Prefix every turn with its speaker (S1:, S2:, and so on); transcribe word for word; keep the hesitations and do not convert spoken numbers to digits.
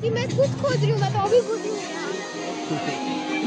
S1: कि मैं खुद खोज रही हूँ, मैं तो अभी घुस रही हूँ।